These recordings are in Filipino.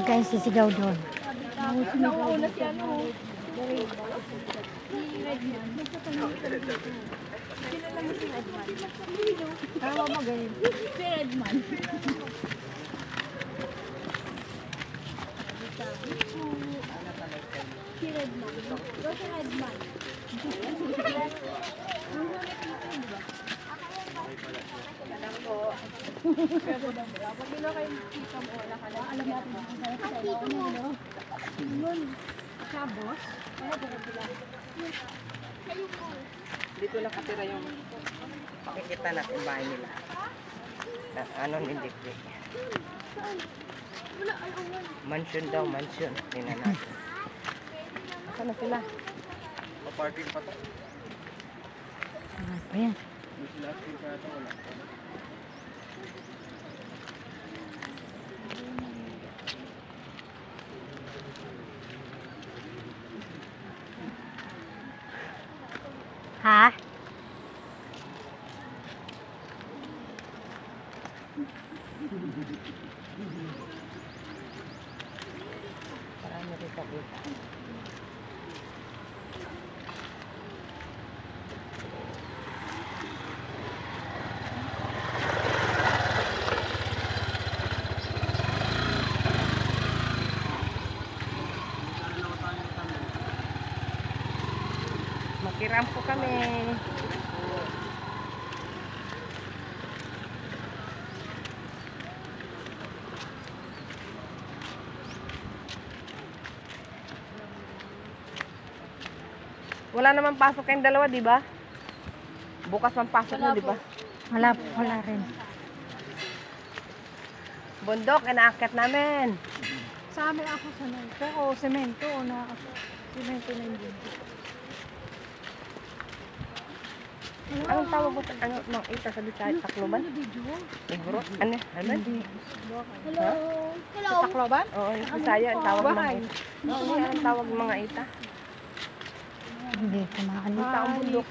kayo sisigaw doon. Nauuna si ano. Si Redman. Kilala mo si Redman? Tawa mo ganyan. Si Redman. Si Redman. Ito si Redman. Pag nila kayo kita mo, wala ka na. Alam natin kung saan sa ilaw niya. Yun. Sabos. Ano ba sila? Dito nakatira yung makikita natin bahay nila. Ano ni Dikdik. Mansion daw, mansion. Tingnan natin. Saan na sila? Pa-parking pa to. Ano pa yan? Mas last pa ito, wala pa. Ha? Marami rin sa kita. Makiram po kami. Wala naman pasok kayong dalawa, di ba? Bukas man pasok mo, di ba? Wala rin. Bundok, inaakyat namin. Sa amin ako sanay. Pero semento na ako. Semento na yung bundok. Anong tawag mo? Ano, mga ita sa Bisaya? Takloban? Siguro? Ano? Ano? Hello. Hello. Sa Tacloban? Oo, yung Bisaya, ang tawag ng mga ita. Oo, ang tawag ng mga ita. Hindi ko maano. Ita ang bundok.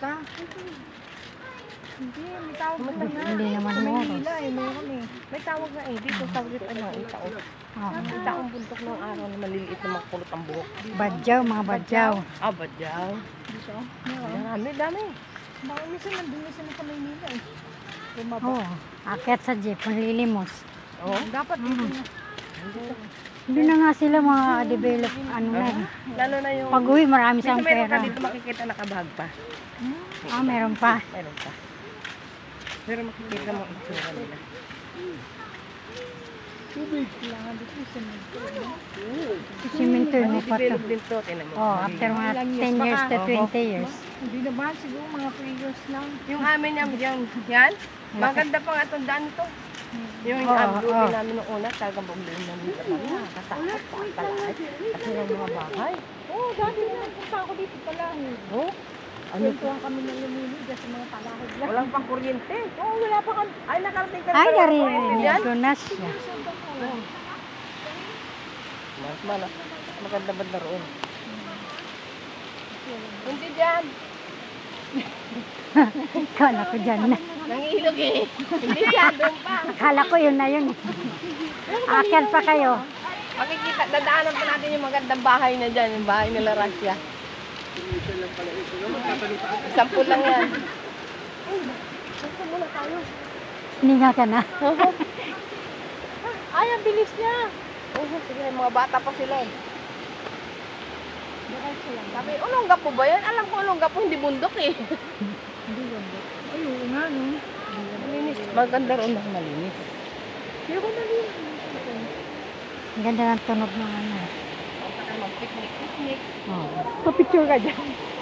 Hindi, may tawag mo na. Hindi naman Sa mo. Maynila eh, meron eh. May tawag na eh. Dito tawag ito ano, ita o. Oo. Ita ang bundok ng araw na maliliit na makulot ang buhok. Badyaw, mga badyaw. Ah, badyaw. Dito? Meron. Dami, dami. Baka minsan nandun na sila sa Maynila eh. Bumaba. Oo. Akyat sa jeep, manlilimos. Oo. Dapat dito na. Hindi na nga sila mga develop, ano na. Lalo na yung... Pag uwi, marami Minsan siyang meron pera. ka dito makikita nakabahag pa. Ah, meron pa. Meron pa. Pero makikita mo ang itsura nila. Kailangan dito yung semento. Simento na pa to. Develop din to. Tinan mo. Oh, after mga 10 years to 20 years. Hindi naman, siguro mga 3 years lang. Yung amin yan. Maganda pa nga itong daan to. Yung ablubi namin nung una, talagang bumili namin sa kami. Nakakatakot pa talaga. Kasi yung mga bahay. Oo, dati na. Punta ako dito pala. Oh, ano to? Kwentuhan kami ng lumini dyan sa mga talahid lang. Walang pang kuryente. Oo, wala pa kami. Ay, nakarating ka Ay, ng kuryente narinig dyan. ko na siya. Mas maganda ba na roon? Hindi dyan. Kala ko dyan na. Nangihilog eh. Hindi dyan, doon pa. Akala ko yun na yun. Akyat pa kayo. Makikita, dadaanan pa natin yung magandang bahay na dyan, yung bahay nila Russia. Sampul lang yan. Saan muna tayo? Hininga ka na. Ay, ang bilis niya. Oo, sige, mga bata pa sila eh. Diretso lang. Sabi, Olongga po ba yan? Alam ko Olongga po, hindi bundok eh. Hindi yun. Ay, oo nga, no? Malinis. Maganda roon na malinis. Hindi ko nalinis. Ang ganda ng tunog ng ano. Ang saka mag-picnic. Oh. Papicture ka dyan.